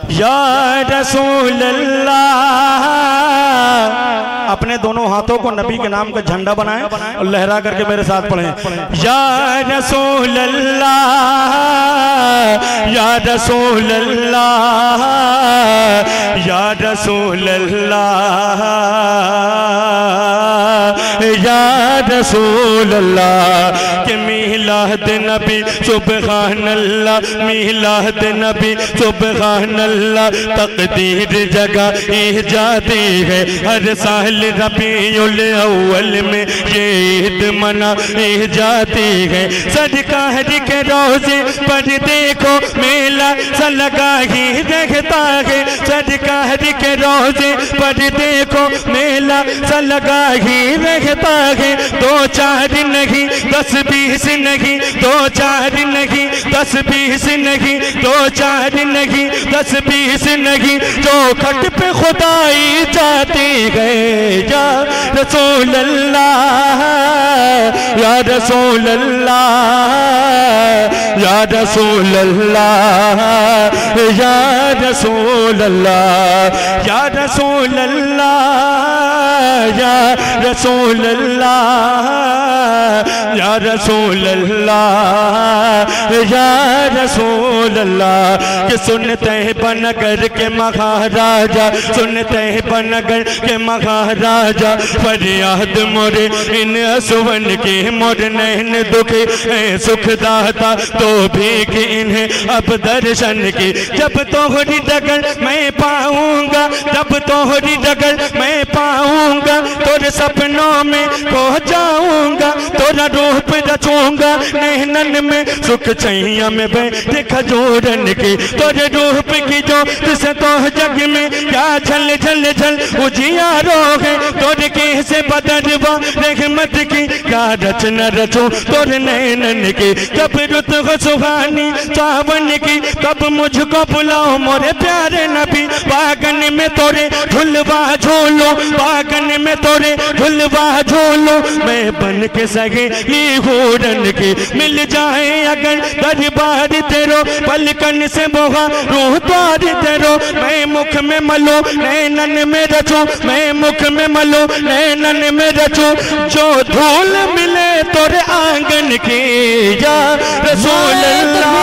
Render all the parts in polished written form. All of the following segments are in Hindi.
या रसूल अल्लाह। अपने दोनों हाथों को नबी के नाम का झंडा बनाएं और लहरा करके मेरे साथ पढ़ें। या रसूल अल्लाह, या रसूल अल्लाह, या रसूल अल्लाह, या रसूल अल्लाह। के मिलाद नबी सुबहान अल्लाह, मिलाद नबी सुबहान अल्लाह। तकदीर जगह जाती है हर साल रबीउल अव्वल में ये ईद मना जाती है। सरकार के रोजे पर देखो मेला सा लगा ही रहता है। सरकार के रोजे पर देखो मेला सा लगा ही रहता है। 2-4 नहीं 10-20 नहीं, 2-4 नहीं 10-20 नहीं, 2-4 नहीं 10-20 नहीं, जो खट पे खुदाई जाती है। या रसूल अल्लाह, या रसूल अल्लाह, या रसूल अल्लाह, या रसूल अल्लाह, या रसूल अल्लाह, या रसूल अल्लाह, या रसूल अल्लाह, या रसूल अल्लाह। कि सुनते हैं बनगर के महाराजा, सुनते हैं बनगर के महाराजा। फरियाद मोरे इन असवन की, मोर नैन दुखे है सुखदाता तो भी कि इन्हें अब दर्शन की। जब तोहरी डगर मैं पाऊंगा, जब तोहरी डगर मैं पाऊंगा, तोरे सपनों में खो जाऊंगा। तोरा रूप रचूंगा नैनन में, सुख छैया में बैठे खजूरन की। तोरे रूप की जो से तो जग में क्या झल झल झल उजियारो है। तोरे कैसे बदलवा रहमत की, क्या रचना रचो तोरे नैनन की। कब रुत हो सुहानी सावन की, कब मुझको बुलाओ मोरे प्यारे नबी। बागन में तोरे झुलवा झूलो, बागन में तोरे झुलवा झूलो। मैं बन के सगे ये हूरन की, मिल जाए अगर दरबार तेरो। पलकन से बोहा रूह द्वार तेरो। मैं मुख में मलो नैनन में रचूं, मैं मुख में मलो नैनन में रचूं। जो धूल मिले तोरे आंगन की। या रसूल अल्लाह,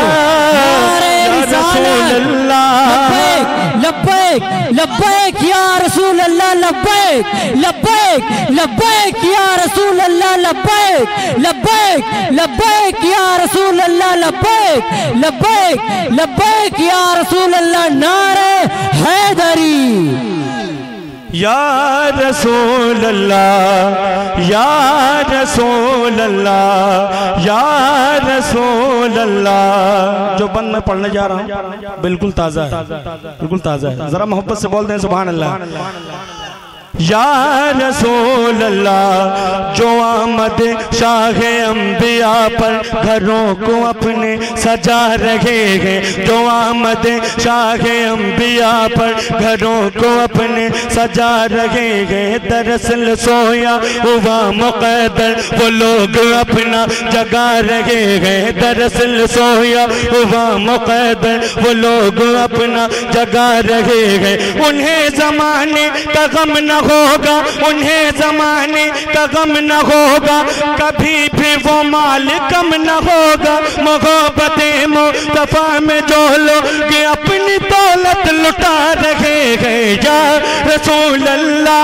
या रसूल अल्लाह। लब्बैक लब्बैक या रसूल अल्लाह, लब्बैक लब्बैक लब्बैक या रसूल अल्लाह, लब्बैक लब्बैक लब्बैक या रसूल अल्लाह, लब्बैक लब्बैक लब्बैक या रसूल अल्लाह। नारे हैदरी। या रसूल अल्लाह, या रसूल अल्लाह, या रसूल अल्लाह। जो बंद मैं पढ़ने जा रहा हूँ बिल्कुल ताज़ा है, बिल्कुल ताज़ा है। जरा मोहब्बत से बोल दें सुभान अल्लाह। या रसूल अल्लाह। जो आमद शाह अंबिया पर घरों को अपने सजा रहे हैं। जो आमद शाह अंबिया पर घरों को अपने सजा रहे हैं। दरअसल सोया हुआ मुक़द्दर वो लोग अपना जगा रहे हैं। दरअसल सोया हुआ मुक़द्दर वो लोग अपना जगा रहे हैं। उन्हें ज़माने का गम न होगा, उन्हें ज़माने का गम न होगा। कभी भी वो माल कम न होगा। मोहब्बते मुस्तफा में जो लोग अपनी दौलत लुटा रहे हैं। या रसूल अल्लाह,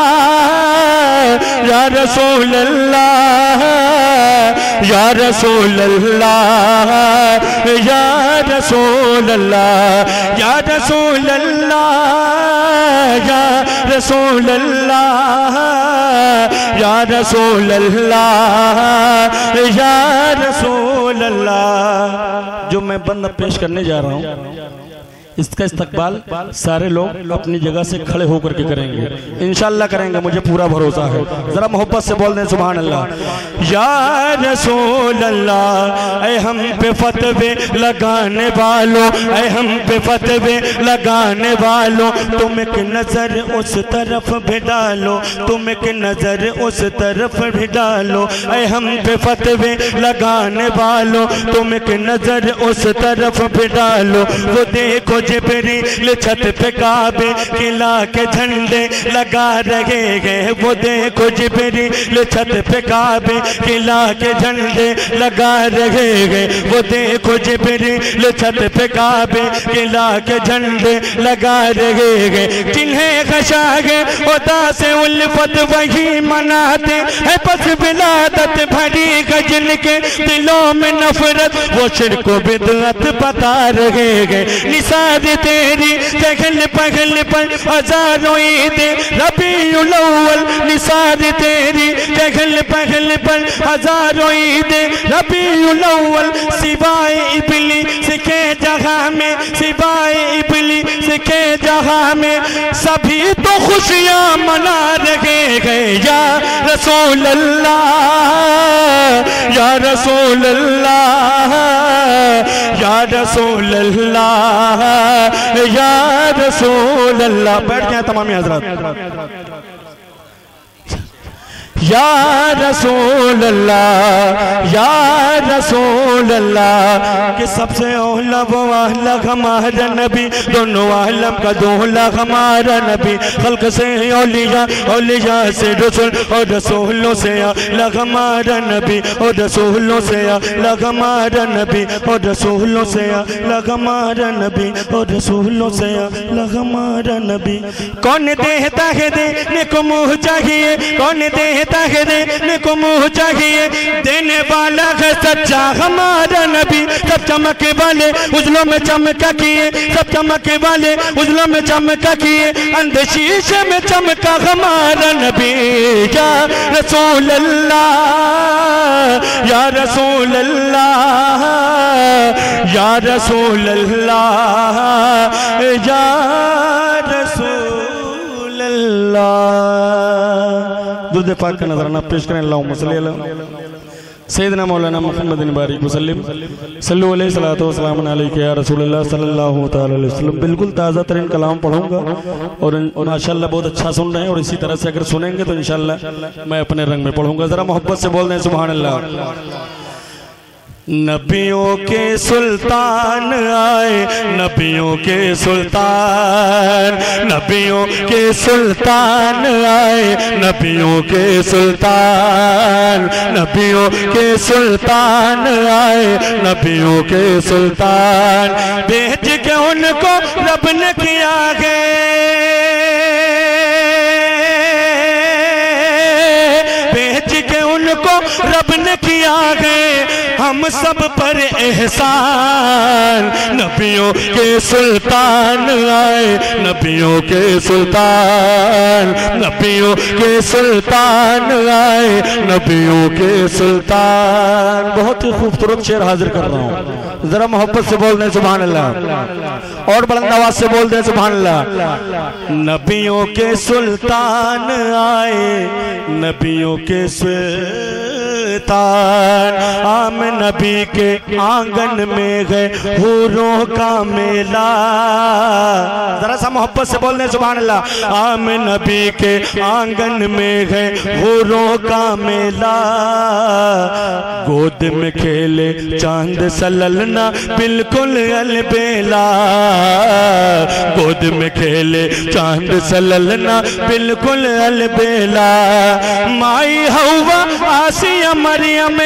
या रसूल अल्लाह, या रसूल अल्लाह, या रसूल अल्लाह, या रसूल अल्लाह, या रसूल अल्लाह, या रसूल अल्लाह, या रसूल अल्लाह। जो मैं बंद पेश करने जा रहा हूँ इसका इस्तकबाल सारे लोग अपनी जगह से खड़े होकर के करेंगे, इंशाअल्लाह करेंगे, मुझे पूरा भरोसा है। जरा मोहब्बत से बोल दें सुभान अल्लाह। या रसूल अल्लाह। ऐ हम पे फतवे लगाने वालों, ऐ हम पे फतवे लगाने वालों, तुम एक नजर उस तरफ भी डालो, तुम एक नजर उस तरफ भी डालो। ऐ हम पे फतवे लगाने वालों, तुम एक नजर उस तरफ भी डालो। वो देखो जिब्रील छत पे काबे किला के झंडे लगा रहे हैं। वो देखो जिब्रील छत पे काबे किला के झंडे लगा रहे हैं। वो देखो जिब्रील छत पे काबे किला के झंडे लगा रहे हैं। जिन्हें खशागे उदा से उल्फत वही मनाते हैं, बस विलादत भरी गजन के दिलों में नफरत वो शिर्क व बिदअत बता रहे हैं। निसार तेरी चहल पहल पर हजारों ईद रबीउल अव्वल, निसार तेरी चहल पहल पर हजारों ईद रबीउल अव्वल। सिवाय इब्लीस के जगह में, सिवाय इब्लीस के जगह में सभी तो खुशियां मना रहे हैं। या रसूल अल्लाह, या रसूल अल्लाह, या रसूल अल्लाह, या रसूल अल्लाह। बैठ जाए तमाम हज़रात। या रसूल अल्लाह, या रसूल अल्लाह कि सबसे औला वो आला हमारा नबी, दोनों आलम का दूल्हा हमारा नबी। खल्क से औलिया, औलिया से रसूल और रसूलों से आला हमारा नबी, और रसूलों से आला हमारा नबी, और रसूलों से आला हमारा नबी, और रसूलों से आला हमारा नबी। कौन देता है देने को मुँह चाहिए, कौन देता है देने को मुँह चाहिए, देने वाला है सच्चा हमारा नबी। सब चमके वाले उजलों में चमका किए, सब चमके वाले उजलों में चमका किए, अंध शीशे में चमका हमारा नबी। या रसूल अल्लाह, या रसूल अल्लाह, या रसूल अल्लाह, या रसूल अल्लाह। दुर्द पाक का नजराना पेश करें। अल्लाहुम्मा सल्ली अला सैयदना मौलाना मुहम्मद बारिक वसल्लम सल्लल्लाहु अलैहि सल्लल्लाहु वसल्लम अलैहि या रसूलुल्लाह सल्लल्लाहु तआला अलैहि वसल्लम। बिल्कुल ताज़ा तरीन कलाम पढ़ूंगा और माशाअल्लाह बहुत अच्छा सुन रहे हैं, और इसी तरह से अगर सुनेंगे तो इंशाअल्लाह मैं अपने रंग में पढ़ूंगा। जरा मोहब्बत से बोल दें सुभान अल्लाह। नबियों के सुल्तान आए, नबियों के सुल्तान, नबियों के सुल्तान आए, नबियों के सुल्तान, नबियों के सुल्तान आए, नबियों के सुल्तान। भेज के उनको रब ने किया है, भेज के उनको रब ने किया है हम सब पर एहसान। नबियों के सुल्तान आए, नबियों के सुल्तान, नबियों के सुल्तान आए, नबियों के सुल्तान। बहुत ही खूबसूरत शेर हाजिर कर रहा हूँ, जरा मोहब्बत से बोल दें सुभान अल्लाह, और बुलंद आवाज से बोल दें सुभान अल्लाह। नबियों के सुल्तान आए, नबियों के सुल्तान, आम नबी के आंगन में गए हूरों का मेला। जरा सा मोहब्बत से बोल दें सुभान अल्लाह। आम नबी के आंगन में गए हूरों का मेला, गोद में खेले चांद सललना बिल्कुल अलबेला, गोद में खेले चांद सललना बिल्कुल अलबेला। माई हवा आसिया मरियम,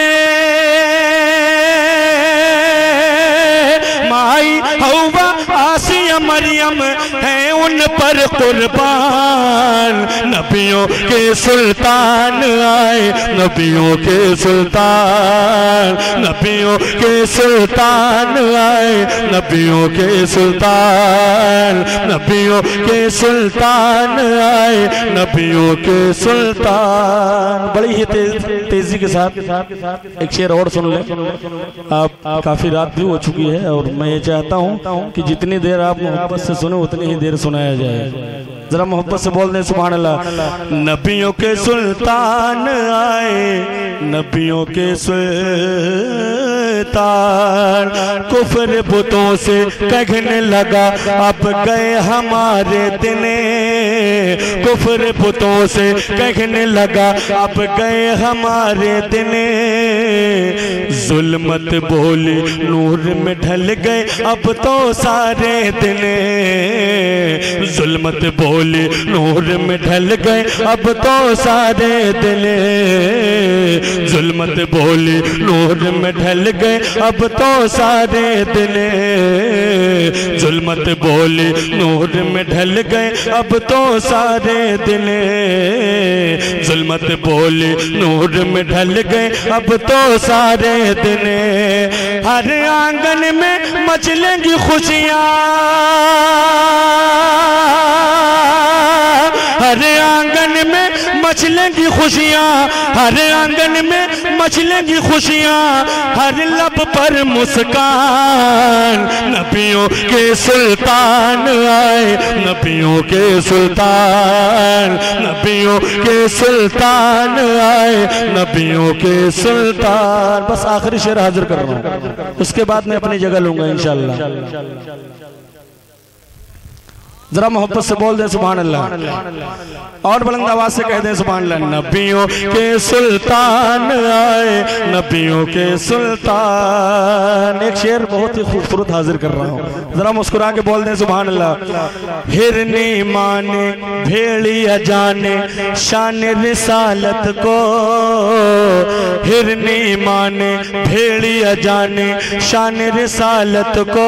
माई हवा आसिया मरियम है उन पर कुर्बान। नबियों के सुल्तान आए, नबियों के सुल्तान, नबियों के सुल्तान आए, नबियों के सुल्तान, नबियों के सुल्तान आए, नबियों के सुल्तान। बड़ी ही तेजी के साथ एक शेर और सुन लें। आप काफी रात भी हो चुकी है और मैं ये चाहता हूँ कि जितनी देर आप मोहब्बत से सुने उतनी ही देर सुनाया जाए। जरा मोहब्बत से बोल दें सुभान अल्लाह। नबियों के सुल्तान आए, नबियों के सुल्तान, सुल्तान। कुफ्र बुतों से कहने लगा अब गए हमारे दिन, कुफ्र बुतों से कहने लगा अब गए हमारे दिन। जुल्मत बोली नूर में ढल गए अब तो सारे दिन, जुल्मत बोली नूर में ढल गए अब तो सारे दिन, जुल्मत बोली नूर में ढल गए अब तो सारे दिन, जुल्मत बोली नूर में ढल गए अब तो सारे दिन, जुल्मत बोली नूर में ढल गए अब तो सारे दिन। हर आंगन में मचलेंगी खुशियाँ, हर आंगन में मचलेंगी खुशियाँ, हर आंगन में मचलेंगी खुशियाँ, हर लब पर मुस्कान। नबियों के सुल्तान आए, नबियों के सुल्तान, नबियों के सुल्तान आए, नबियों के सुल्तान। बस आखिरी शेर हाजिर कर रहा हूँ, उसके बाद मैं अपनी जगह लूंगा इंशाअल्लाह। जरा मोहब्बत से बोल दे सुभान अल्लाह, और बुलंद आवाज से कह दे सुभान अल्लाह। नबियों के सुल्तान आए, नबियों के सुल्तान। एक शेर बहुत ही खूबसूरत हाजिर कर रहा हूँ, जरा मुस्कुरा के बोल दे सुभान अल्लाह। हिरनी माने भेड़िया जाने शान रिसालत को, हिरनी माने भेड़िया जाने शान रिसालत को,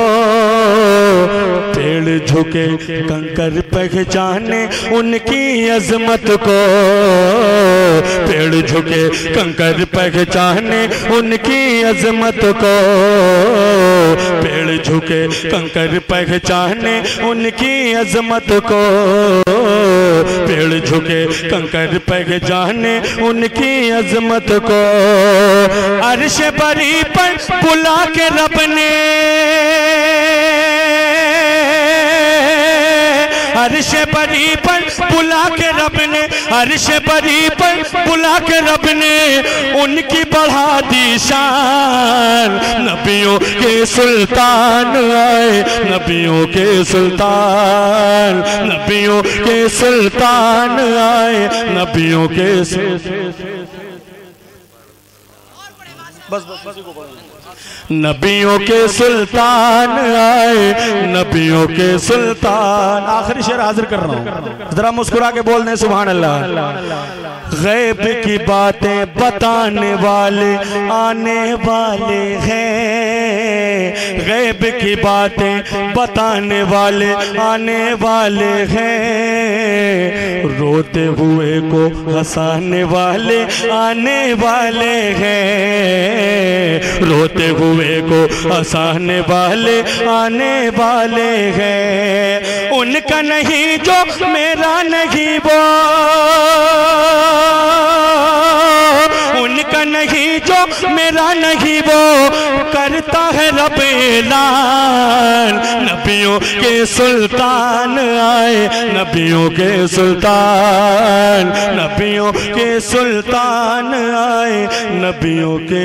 पेड़ झुके कंकर पहचाने उनकी अजमत को, पेड़ झुके कंकर पहचाने उनकी अजमत को, पेड़ झुके कंकर पहचाने उनकी अजमत को, पेड़ झुके कंकर पहचाने उनकी अजमत को। अर्श बरी पर बुला के रब ने, अर्श बरी पर बुला के रब ने, अर्श बरी पर बुला के रब ने उनकी बढ़ा दी शान। नबियों के सुल्तान आए, नबियों के सुल्तान, नबियों के सुल्तान आए, नबियों के नबियों के सुल्तान आए, नबियों के सुल्तान। आखिरी शेर हाजिर कर रहा हूँ, जरा मुस्कुरा के बोल दें सुभान अल्लाह। गैब की बातें बताने वाले आने वाले हैं, गैब की बातें बताने वाले आने वाले हैं, रोते हुए को हंसाने वाले आने वाले हैं, रोते हुए को हंसाने वाले आने वाले हैं। उनका नहीं जो मेरा नहीं वो, उनका नहीं जो मेरा नहीं वो, करता है रब ऐलान। नबियों के सुल्तान आए, नबियों के सुल्तान, नबियों के सुल्तान आए, नबियों के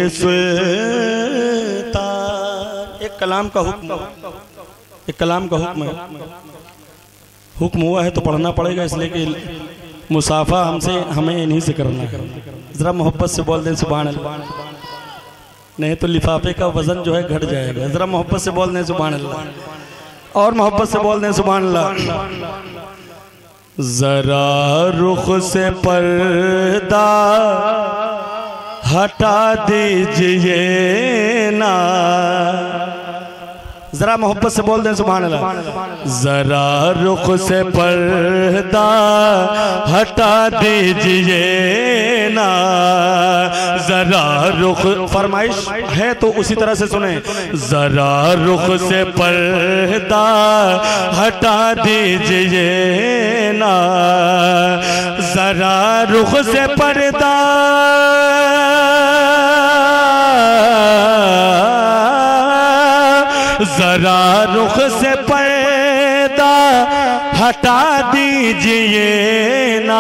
सुल्तान। एक कलाम का हुक्म, एक कलाम का हुक्म है, हुक्म हुआ है तो पढ़ना पड़ेगा, इसलिए कि मुसाफा हमें इन्हीं से करना है। जरा मोहब्बत से बोल दें सुभान अल्लाह, नहीं तो लिफाफे का वजन जो है घट जाएगा। जरा मोहब्बत से बोल दें सुभान अल्लाह, और मोहब्बत से बोल दें सुभान अल्लाह। जरा रुख से पर्दा हटा दीजिए ना, जरा मोहब्बत से बोल दें सुभान अल्लाह। जरा रुख से पर्दा हटा दीजिए ना, जरा रुख, फरमाइश है तो उसी तरह से सुने। जरा रुख से पर्दा हटा दीजिए ना, जरा रुख से पर्दा जरा रुख से पर्दा हटा दीजिए ना,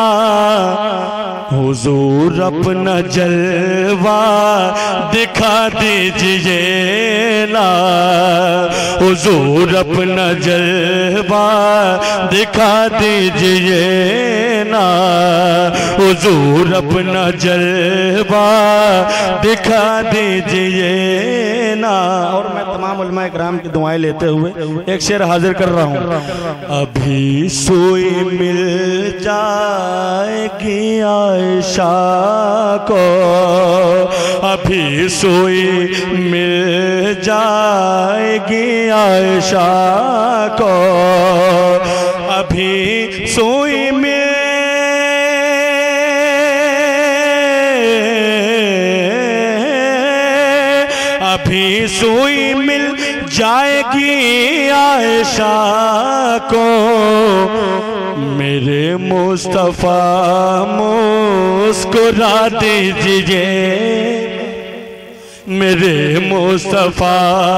हुजूर अपना जलवा दिखा दीजिए ना, हुजूर अपना जलवा दिखा दीजिए ना, हुजूर अपना जलवा दिखा दीजिए ना। और मैं तमाम उलमा इकराम की दुआएं लेते हुए एक शेर हाजिर कर रहा हूँ। अभी सुई मिल जाएगी आयशा को, अभी सुई मिल जाएगी आयशा को, अभी सुई मिल अभी सुई मिल जाएगी आयशा को, मेरे मुस्तफा मुस्कुरा दीजिए, मेरे मुस्तफा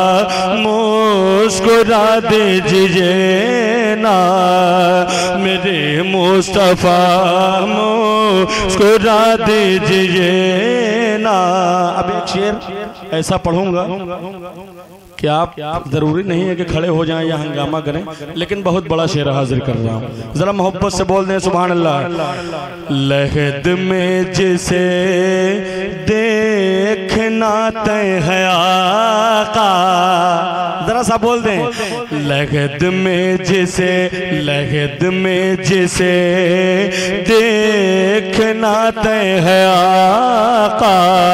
मुस्कुरा दीजिए ना, मेरे मुस्तफा मुस्कुरा दीजिए ना। अब एक शेर ऐसा पढ़ूंगा कि आप जरूरी नहीं है कि खड़े हो जाएं या हंगामा करें, लेकिन बहुत बड़ा शेर हाजिर कर रहा हूँ, जरा मोहब्बत से बोल दें सुभान अल्लाह। लहद में जिसे देखना तय है आका, जरा सा बोल दें। लहद में जिसे, लहद में जिसे देखना तय है आका,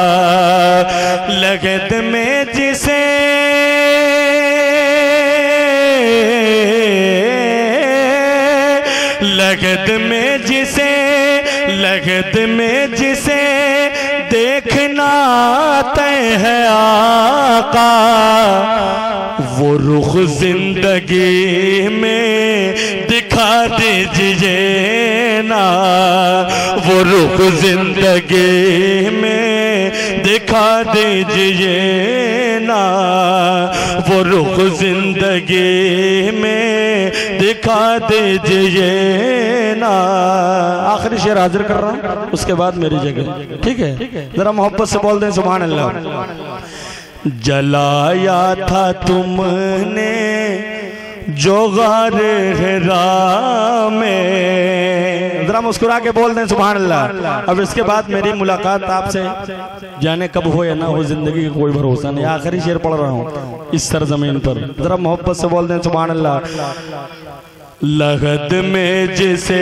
लहद में जिसे लगद में जिसे, लगद में जिसे देखना तय है आका, वो रुख जिंदगी में दिखा दीजिए ना, वो रुख जिंदगी में दिखा दीजिए ना, वो रुख जिंदगी में दिखा दीजिए ना। आखिरी शेर हाजिर कर रहा हूँ, उसके बाद मेरी जगह, ठीक है? जरा मोहब्बत से बोल दें सुभान अल्लाह। जलाया था तुमने जो गारे हिरा में, जरा मुस्कुरा के बोल दें सुभान अल्लाह। अब इसके बाद मेरी मुलाकात आपसे जाने कब हो या ना हो, जिंदगी का कोई भरोसा नहीं। आखिरी शेर पढ़ रहा हूँ इस सरजमीन पर, जरा मोहब्बत से बोल दें सुभान अल्लाह। लगद में जिसे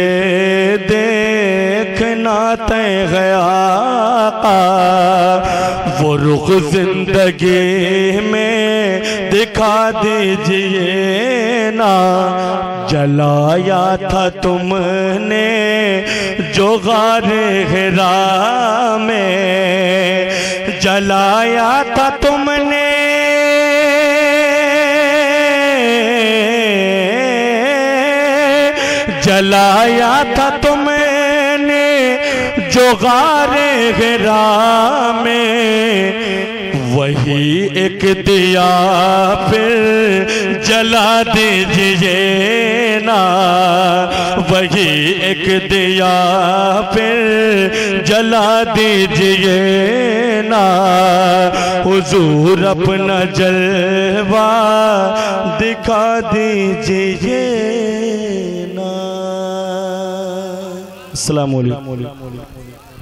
देखना तय गया आका, वो रुख जिंदगी में दिखा दीजिए ना। जलाया था तुमने जो गारे हिरा में, जलाया था तुमने जलाया था तुमने जो गारे हिरा में, वही एक दिया फिर जला दीजिए ना, वही एक दिया फिर जला दीजिए ना। हुजूर अपना जलवा दिखा दीजिए ना। अस्सलाम वालेकुम।